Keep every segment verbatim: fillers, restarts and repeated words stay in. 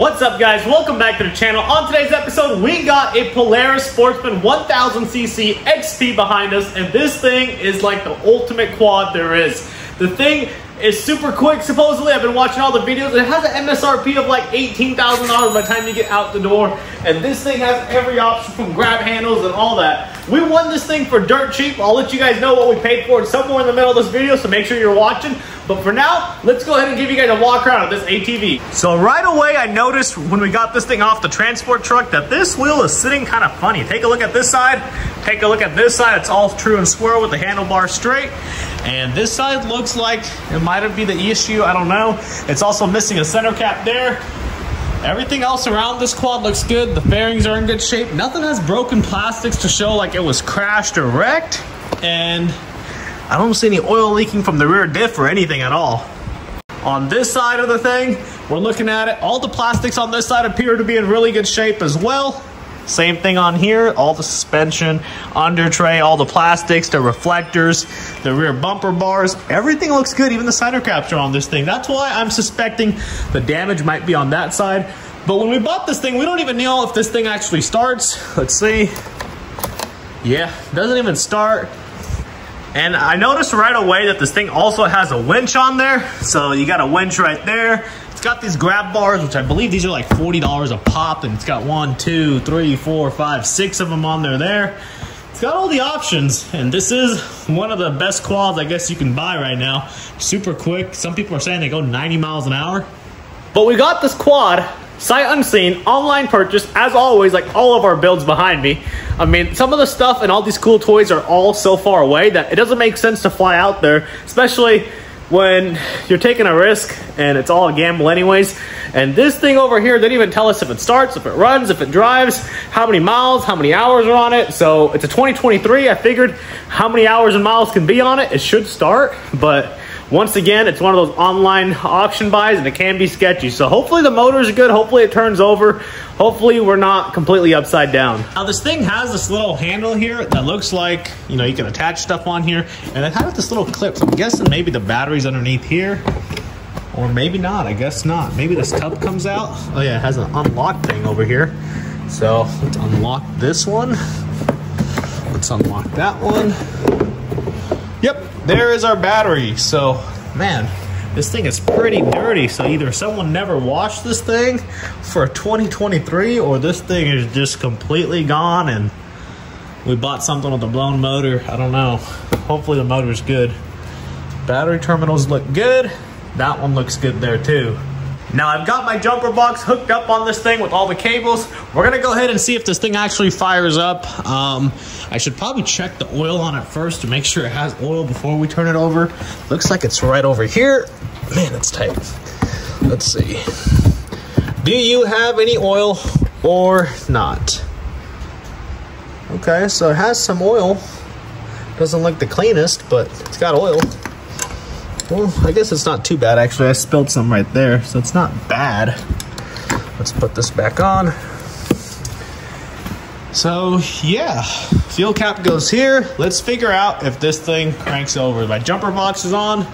What's up, guys? Welcome back to the channel. On today's episode, we got a Polaris Sportsman one thousand c c X P behind us, and this thing is like the ultimate quad there is. The thing is super quick, supposedly. I've been watching all the videos. It has an M S R P of like eighteen thousand dollars by the time you get out the door, and this thing has every option from grab handles and all that. We won this thing for dirt cheap. I'll let you guys know what we paid for it somewhere in the middle of this video, so make sure you're watching. But for now, let's go ahead and give you guys a walk around of this A T V. So right away, I noticed when we got this thing off the transport truck that this wheel is sitting kind of funny. Take a look at this side. Take a look at this side. It's all true and square with the handlebar straight. And this side looks like it might be the issue. I don't know. It's also missing a center cap there. Everything else around this quad looks good. The fairings are in good shape. Nothing has broken plastics to show like it was crashed or wrecked. And I don't see any oil leaking from the rear diff or anything at all. On this side of the thing, we're looking at it. All the plastics on this side appear to be in really good shape as well. Same thing on here. All the suspension, under tray, all the plastics, the reflectors, the rear bumper bars. Everything looks good. Even the center caps are on this thing. That's why I'm suspecting the damage might be on that side. But when we bought this thing, we don't even know if this thing actually starts. Let's see. Yeah, doesn't even start. And I noticed right away that this thing also has a winch on there. So you got a winch right there. It's got these grab bars, which I believe these are like forty dollars a pop. And it's got one, two, three, four, five, six of them on there there. It's got all the options. And this is one of the best quads I guess you can buy right now. Super quick. Some people are saying they go ninety miles an hour. But we got this quad sight unseen, online purchase, as always, like all of our builds behind me. I mean, some of the stuff and all these cool toys are all so far away that it doesn't make sense to fly out there, especially when you're taking a risk and it's all a gamble anyways. And this thing over here, they didn't even tell us if it starts, if it runs, if it drives, how many miles, how many hours are on it. So it's a twenty twenty-three. I figured how many hours and miles can be on it. It should start, but once again, it's one of those online auction buys and it can be sketchy. So hopefully the motor's good. Hopefully it turns over. Hopefully we're not completely upside down. Now this thing has this little handle here that looks like, you know, you can attach stuff on here. And it has this little clip. So I'm guessing maybe the battery's underneath here. Or maybe not. I guess not. Maybe this tub comes out. Oh yeah, it has an unlock thing over here. So let's unlock this one. Let's unlock that one. Yep, there is our battery. So, man, this thing is pretty dirty. So either someone never washed this thing for twenty twenty-three, or this thing is just completely gone and we bought something with a blown motor. I don't know. Hopefully the motor's good. Battery terminals look good. That one looks good there too. Now I've got my jumper box hooked up on this thing with all the cables. We're gonna go ahead and see if this thing actually fires up. Um, I should probably check the oil on it first to make sure it has oil before we turn it over. Looks like it's right over here. Man, it's tight. Let's see. Do you have any oil or not? Okay, so it has some oil. Doesn't look the cleanest, but it's got oil. Well, I guess it's not too bad, actually. I spilled some right there, so it's not bad. Let's put this back on. So, yeah. Fuel cap goes here. Let's figure out if this thing cranks over. My jumper box is on.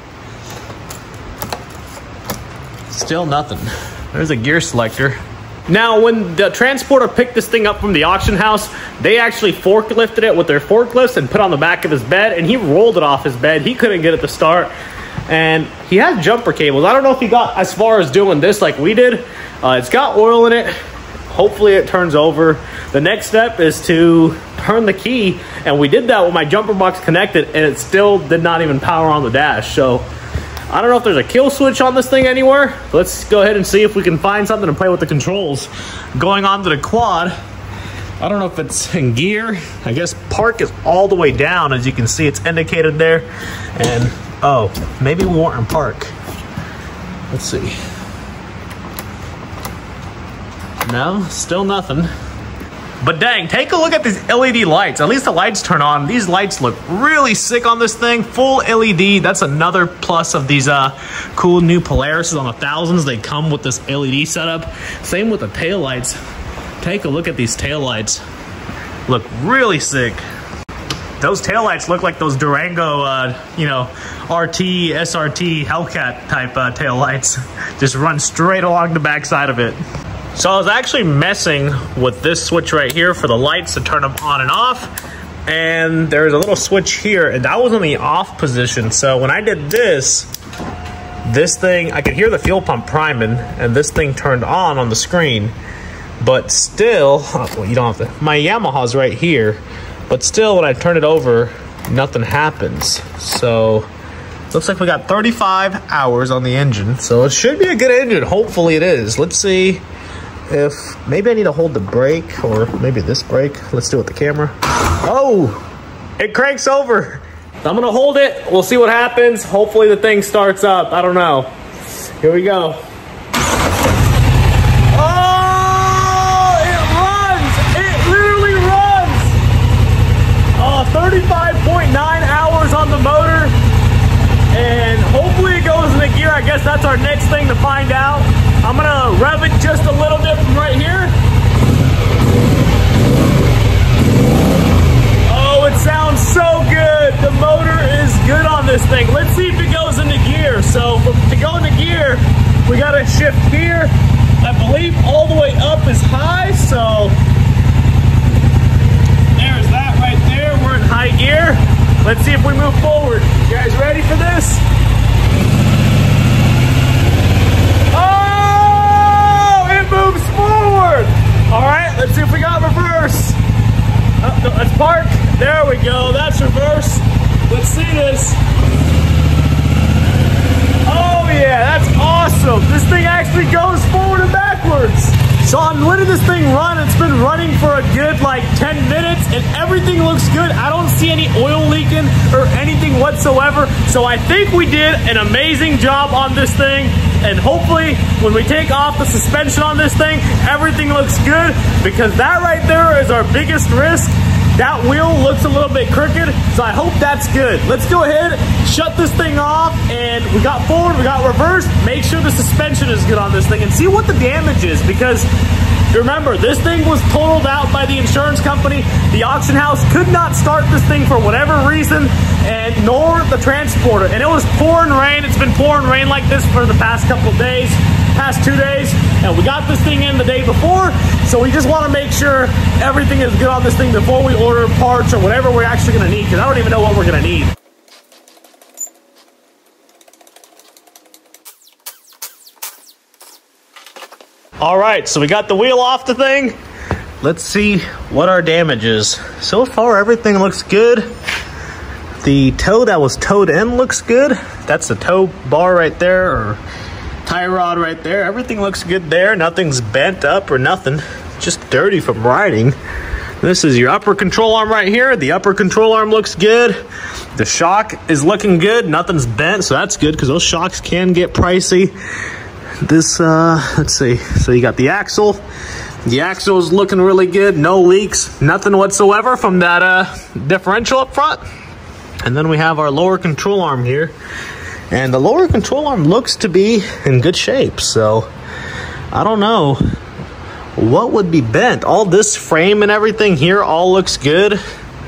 Still nothing. There's a gear selector. Now, when the transporter picked this thing up from the auction house, they actually forklifted it with their forklifts and put it on the back of his bed, and he rolled it off his bed. He couldn't get it to start. And he has jumper cables. I don't know if he got as far as doing this like we did. Uh, it's got oil in it. Hopefully it turns over. The next step is to turn the key. And we did that with my jumper box connected, and it still did not even power on the dash. So I don't know if there's a kill switch on this thing anywhere. Let's go ahead and see if we can find something to play with the controls. Going on to the quad. I don't know if it's in gear. I guess park is all the way down. As you can see, it's indicated there. And oh, maybe we weren't in park. Let's see. No, still nothing. But dang, take a look at these L E D lights. At least the lights turn on. These lights look really sick on this thing. Full L E D. That's another plus of these uh, cool new Polarises on the thousands. They come with this L E D setup. Same with the tail lights. Take a look at these tail lights. Look really sick. Those taillights look like those Durango, uh, you know, R T, S R T, Hellcat type uh, taillights. Just run straight along the backside of it. So I was actually messing with this switch right here for the lights to turn them on and off. And there's a little switch here, and that was in the off position. So when I did this, this thing, I could hear the fuel pump priming, and this thing turned on on the screen. But still, oh, well, you don't have to, my Yamaha's right here. But still, when I turn it over, nothing happens. So looks like we got thirty-five hours on the engine. So it should be a good engine. Hopefully it is. Let's see if maybe I need to hold the brake, or maybe this brake. Let's do it with the camera. Oh, it cranks over. I'm gonna hold it. We'll see what happens. Hopefully the thing starts up. I don't know. Here we go. Oh, it runs. It literally runs. Oh, thirty-five point nine hours on the motor. And hopefully it goes into gear. I guess that's our next thing to find out. I'm gonna rev it just a little bit from right here. Oh, it sounds so good. The motor is good on this thing. Let's see if it goes into gear. So to go into gear, we gotta shift gear. I believe all the way up is high, so there's that right there. We're in high gear. Let's see if we move forward. You guys ready for this? Oh, it moves forward. All right, let's see if we got reverse. Oh, no, let's park. There we go. That's reverse. Let's see this. Oh yeah, that's awesome. This thing actually goes forward and backwards. So I'm letting this thing run. It's been running for a good like ten minutes and everything looks good. I don't see any oil leaking or anything whatsoever. So I think we did an amazing job on this thing. And hopefully when we take off the suspension on this thing, everything looks good, because that right there is our biggest risk. That wheel looks a little bit crooked, so I hope that's good. Let's go ahead, shut this thing off, and we got forward, we got reverse. Make sure the suspension is good on this thing and see what the damage is, because remember, this thing was totaled out by the insurance company. The auction house could not start this thing for whatever reason, and nor the transporter. And it was pouring rain. It's been pouring rain like this for the past couple days, past two days. And we got this thing in the day before, so we just want to make sure everything is good on this thing before we order parts or whatever we're actually going to need, because I don't even know what we're going to need. All right, so we got the wheel off the thing. Let's see what our damage is. So far, everything looks good. The toe that was towed in looks good. That's the tow bar right there, or tie rod right there. Everything looks good there. Nothing's bent up or nothing. Just dirty from riding. This is your upper control arm right here. The upper control arm looks good. The shock is looking good. Nothing's bent, so that's good, because those shocks can get pricey. This, uh, let's see. So you got the axle. The axle is looking really good. No leaks, nothing whatsoever from that uh, differential up front. And then we have our lower control arm here. And the lower control arm looks to be in good shape. So I don't know what would be bent. All this frame and everything here all looks good.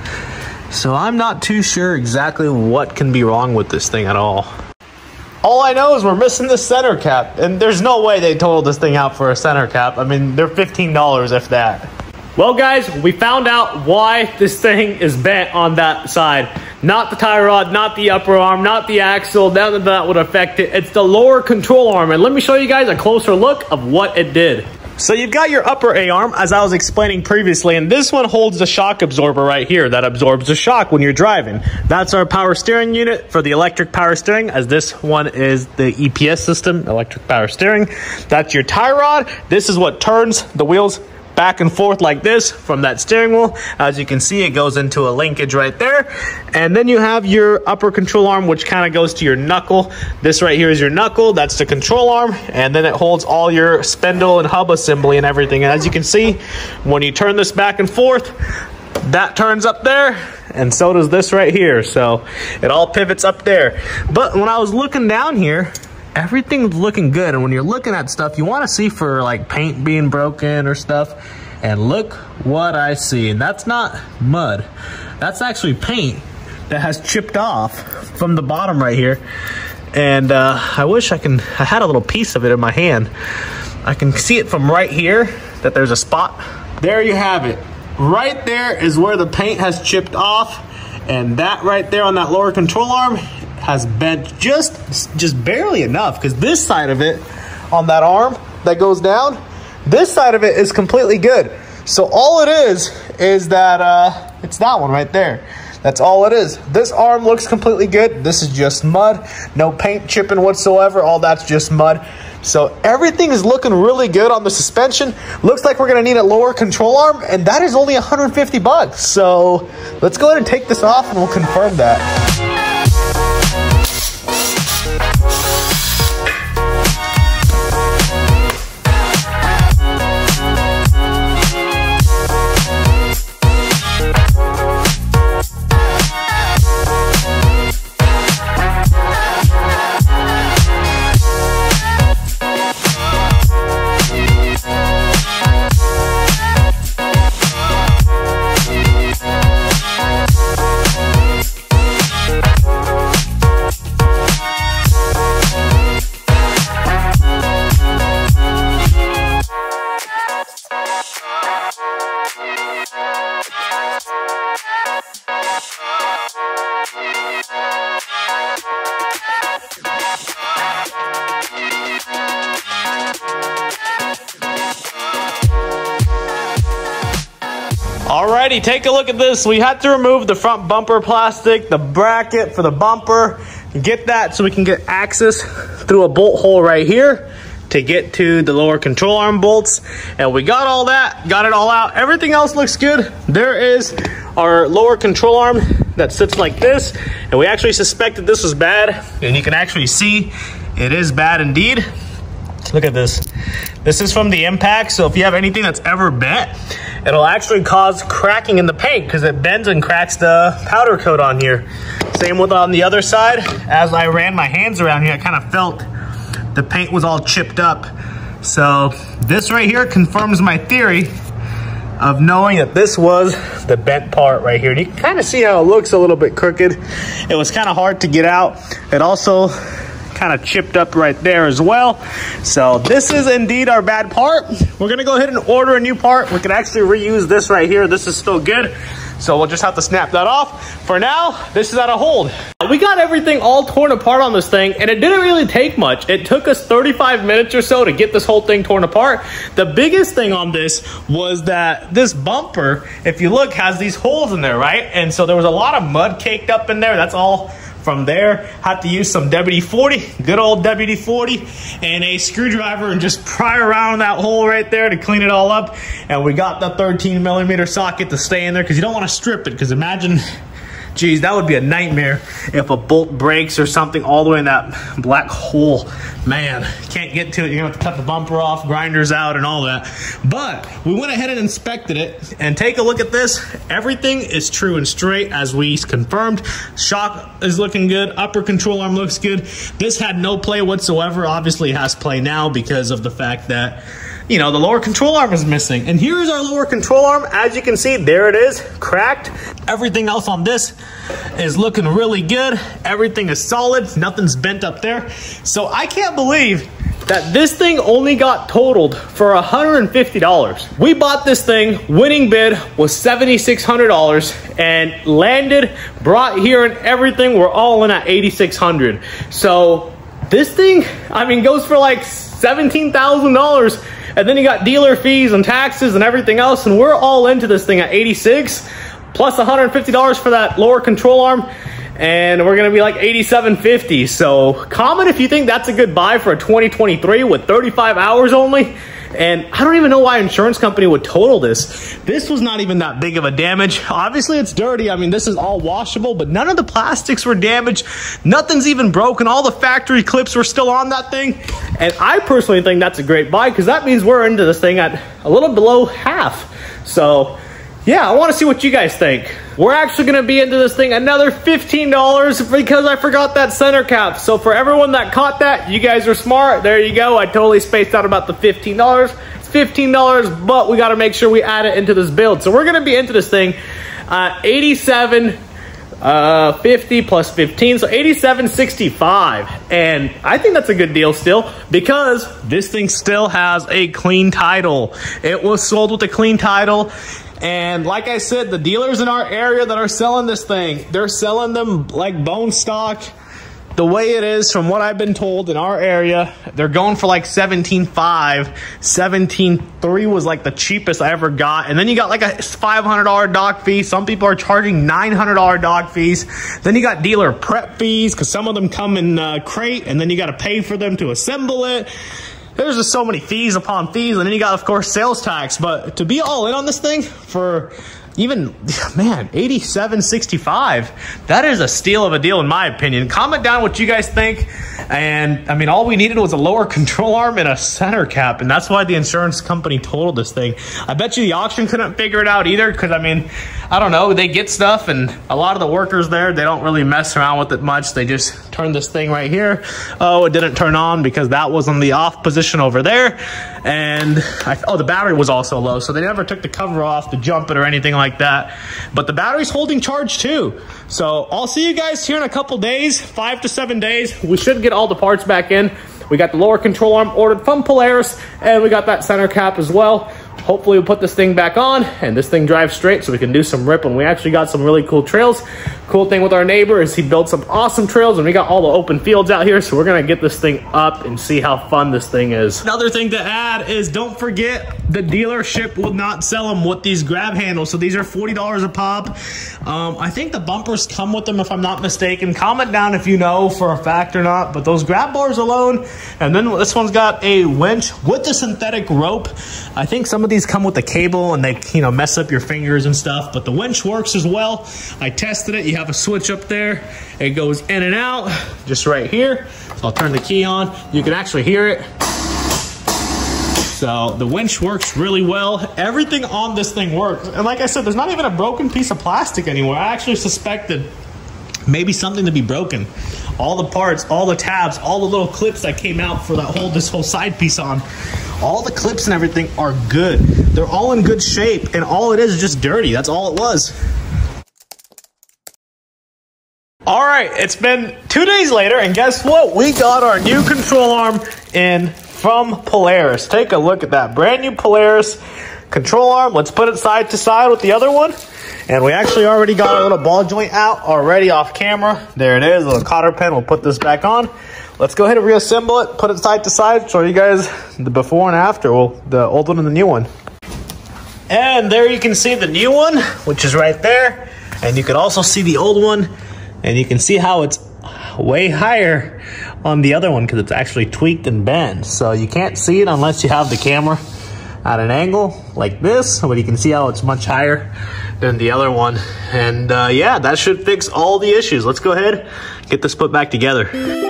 So I'm not too sure exactly what can be wrong with this thing at all. All I know is we're missing the center cap, and there's no way they totaled this thing out for a center cap. I mean, they're fifteen dollars if that. Well, guys, we found out why this thing is bent on that side. Not the tie rod, not the upper arm, not the axle. None of that would affect it. It's the lower control arm, and let me show you guys a closer look of what it did. So you've got your upper A-arm, as I was explaining previously, and this one holds the shock absorber right here that absorbs the shock when you're driving. That's our power steering unit for the electric power steering, as this one is the E P S system, electric power steering. That's your tie rod. This is what turns the wheels back and forth like this from that steering wheel. As you can see, it goes into a linkage right there. And then you have your upper control arm, which kind of goes to your knuckle. This right here is your knuckle. That's the control arm. And then it holds all your spindle and hub assembly and everything. And as you can see, when you turn this back and forth, that turns up there, and so does this right here. So it all pivots up there. But when I was looking down here, everything's looking good. And when you're looking at stuff, you want to see for like paint being broken or stuff. And look what I see. And that's not mud. That's actually paint that has chipped off from the bottom right here. And uh, I wish I can, I had a little piece of it in my hand. I can see it from right here that there's a spot. There you have it. Right there is where the paint has chipped off, and that right there on that lower control arm has bent just, just barely enough, because this side of it on that arm that goes down, this side of it is completely good. So all it is, is that uh, it's that one right there. That's all it is. This arm looks completely good. This is just mud. No paint chipping whatsoever. All that's just mud. So everything is looking really good on the suspension. Looks like we're gonna need a lower control arm, and that is only one hundred fifty bucks. So let's go ahead and take this off and we'll confirm that. Alrighty, take a look at this. We had to remove the front bumper plastic, the bracket for the bumper, get that so we can get access through a bolt hole right here to get to the lower control arm bolts. And we got all that, got it all out. Everything else looks good. There is our lower control arm that sits like this, and we actually suspected this was bad, and you can actually see it is bad indeed. Look at this. This is from the impact, so if you have anything that's ever bent, it'll actually cause cracking in the paint because it bends and cracks the powder coat on here. Same with on the other side. As I ran my hands around here, I kind of felt the paint was all chipped up. So this right here confirms my theory of knowing that this was the bent part right here. And you can kind of see how it looks a little bit crooked. It was kind of hard to get out. It also kind of chipped up right there as well. So this is indeed our bad part. We're gonna go ahead and order a new part. We can actually reuse this right here. This is still good. So we'll just have to snap that off. For now, this is out of hold. We got everything all torn apart on this thing, and it didn't really take much. It took us thirty-five minutes or so to get this whole thing torn apart. The biggest thing on this was that this bumper, if you look, has these holes in there, right? And so there was a lot of mud caked up in there. That's all from there. Had to use some W D forty, good old W D forty, and a screwdriver and just pry around that hole right there to clean it all up. And we got the thirteen millimeter socket to stay in there because you don't want to strip it, because imagine, geez, that would be a nightmare if a bolt breaks or something all the way in that black hole. Man, can't get to it. You're gonna have to cut the bumper off, grinders out, and all that. But we went ahead and inspected it, and take a look at this. Everything is true and straight as we confirmed. Shock is looking good. Upper control arm looks good. This had no play whatsoever. Obviously it has play now because of the fact that, you know, the lower control arm is missing. And here is our lower control arm. As you can see, there it is, cracked. Everything else on this is looking really good. Everything is solid. Nothing's bent up there. So I can't believe that this thing only got totaled for one hundred fifty dollars. We bought this thing, winning bid was seven thousand six hundred dollars, and landed, brought here, and everything, we're all in at eight thousand six hundred dollars. So this thing, I mean, goes for like seventeen thousand dollars. And then you got dealer fees and taxes and everything else, and we're all into this thing at eighty-six, plus one hundred fifty dollars for that lower control arm, and we're gonna be like eighty-seven fifty. So comment if you think that's a good buy for a twenty twenty-three with thirty-five hours only. And I don't even know why insurance company would total this. This was not even that big of a damage. Obviously it's dirty. I mean, this is all washable, but none of the plastics were damaged. Nothing's even broken. All the factory clips were still on that thing. And I personally think that's a great buy, because that means we're into this thing at a little below half. So yeah, I want to see what you guys think. We're actually going to be into this thing another fifteen dollars because I forgot that center cap. So for everyone that caught that, you guys are smart. There you go. I totally spaced out about the fifteen dollars. It's fifteen dollars, but we got to make sure we add it into this build. So we're going to be into this thing uh, eighty-seven uh, fifty plus fifteen, so eighty-seven sixty-five. And I think that's a good deal still, because this thing still has a clean title. It was sold with a clean title. And like I said, the dealers in our area that are selling this thing, they're selling them like bone stock. The way it is, from what I've been told in our area, they're going for like seventeen five. seventeen three was like the cheapest I ever got. And then you got like a five hundred dollar dock fee. Some people are charging nine hundred dollar dock fees. Then you got dealer prep fees, because some of them come in uh, crate, and then you got to pay for them to assemble it. There's just so many fees upon fees. And then you got, of course, sales tax. But to be all in on this thing for even, man, eighty-seven sixty-five, that is a steal of a deal in my opinion. Comment down what you guys think. And I mean, all we needed was a lower control arm and a center cap, and that's why the insurance company totaled this thing. I bet you the auction couldn't figure it out either, because I mean, I don't know, they get stuff, and a lot of the workers there, they don't really mess around with it much. They just turn this thing right here. Oh, it didn't turn on because that was on the off position over there. And I, oh, the battery was also low, so they never took the cover off to jump it or anything like that. But the battery's holding charge too. So I'll see you guys here in a couple days, five to seven days. We should get all the parts back in. We got the lower control arm ordered from Polaris, and we got that center cap as well. Hopefully we'll put this thing back on and this thing drives straight so we can do some ripping. We actually got some really cool trails. Cool thing with our neighbor is he built some awesome trails, and we got all the open fields out here, so we're gonna get this thing up and see how fun this thing is. Another thing to add is, don't forget, the dealership will not sell them with these grab handles. So these are forty dollars a pop. Um, I think the bumpers come with them if I'm not mistaken. Comment down if you know for a fact or not, but those grab bars alone, and then this one's got a winch with the synthetic rope. I think some of these come with a cable and they, you know, mess up your fingers and stuff, but the winch works as well. I tested it. You have a switch up there. It goes in and out just right here. So I'll turn the key on. You can actually hear it. So the winch works really well. Everything on this thing works. And like I said, there's not even a broken piece of plastic anywhere. I actually suspected maybe something to be broken. All the parts, all the tabs, all the little clips that came out for that whole, this whole side piece on, all the clips and everything are good. They're all in good shape, and all it is is just dirty. That's all it was. All right, it's been two days later, and guess what? We got our new control arm in from Polaris. Take a look at that brand new Polaris control arm. Let's put it side to side with the other one. And we actually already got our little ball joint out already off camera. There it is, a little cotter pin. We'll put this back on. Let's go ahead and reassemble it, put it side to side, show you guys the before and after, well, the old one and the new one. And there you can see the new one, which is right there. And you can also see the old one, and you can see how it's way higher on the other one because it's actually tweaked and bent. So you can't see it unless you have the camera at an angle like this, but you can see how it's much higher than the other one. And uh, yeah, that should fix all the issues. Let's go ahead, get this put back together.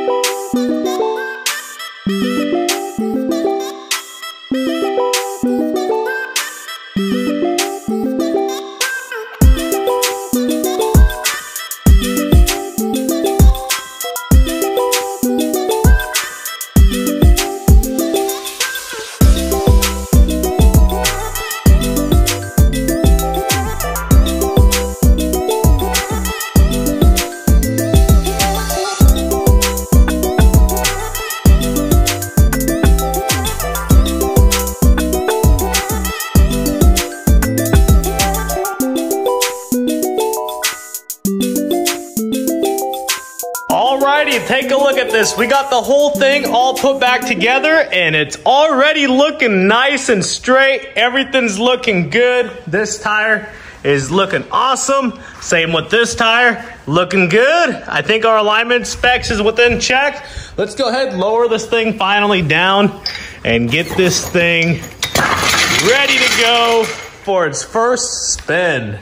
Alrighty, take a look at this. We got the whole thing all put back together, and it's already looking nice and straight. Everything's looking good. This tire is looking awesome. Same with this tire, looking good. I think our alignment specs is within check. Let's go ahead and lower this thing finally down and get this thing ready to go for its first spin.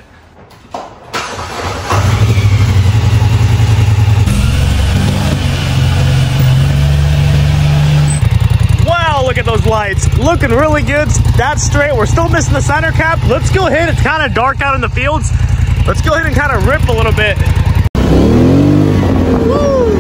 Look at those lights, looking really good. That's straight. We're still missing the center cap. Let's go ahead. It's kind of dark out in the fields. Let's go ahead and kind of rip a little bit. Woo!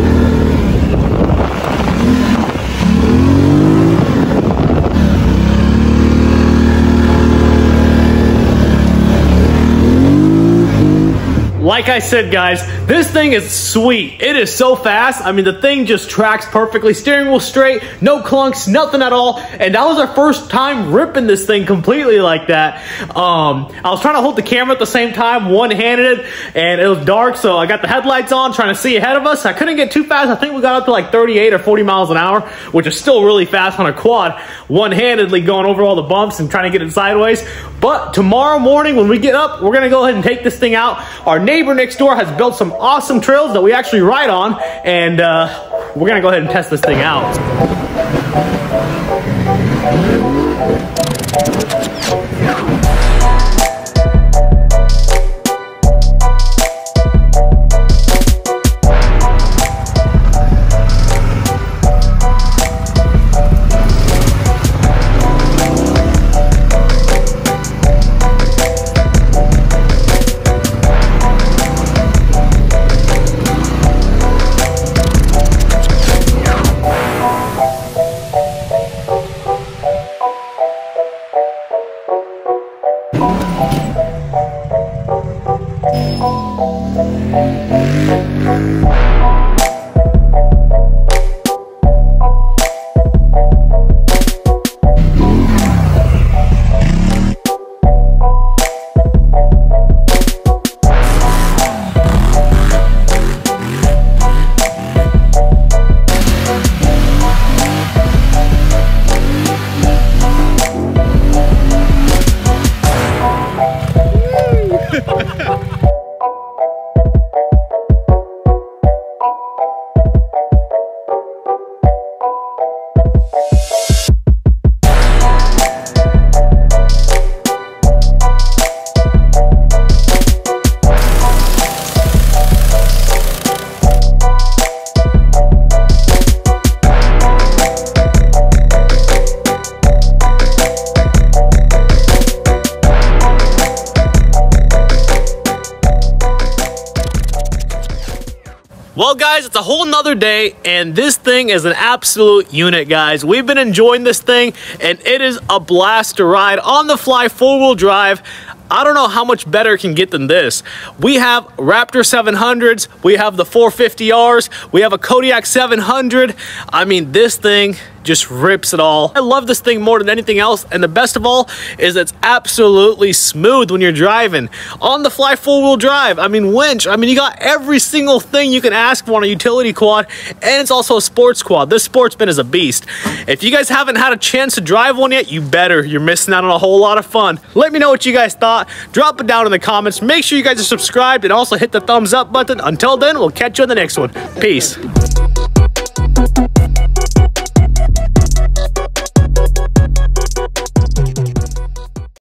Like I said, guys, this thing is sweet. It is so fast. I mean, the thing just tracks perfectly. Steering wheel straight, no clunks, nothing at all. And that was our first time ripping this thing completely like that. Um, I was trying to hold the camera at the same time, one-handed, and it was dark, so I got the headlights on, trying to see ahead of us. I couldn't get too fast. I think we got up to like thirty-eight or forty miles an hour, which is still really fast on a quad, one-handedly going over all the bumps and trying to get it sideways. But tomorrow morning when we get up, we're gonna go ahead and take this thing out. Our neighbor next door has built some awesome trails that we actually ride on, and uh, we're gonna go ahead and test this thing out. Well, guys, it's a whole nother day, and this thing is an absolute unit, guys. We've been enjoying this thing, and it is a blast to ride on the fly, four-wheel drive. I don't know how much better it can get than this. We have Raptor seven hundreds, we have the four fifty Rs, we have a Kodiak seven hundred. I mean, this thing just rips it all. I love this thing more than anything else, and the best of all is it's absolutely smooth when you're driving. On the fly four-wheel drive, I mean, winch, I mean, you got every single thing you can ask for on a utility quad, and it's also a sports quad. This Sportsman is a beast. If you guys haven't had a chance to drive one yet, you better. You're missing out on a whole lot of fun. Let me know what you guys thought. Drop it down in the comments. Make sure you guys are subscribed and also hit the thumbs up button. Until then, we'll catch you on the next one. Peace.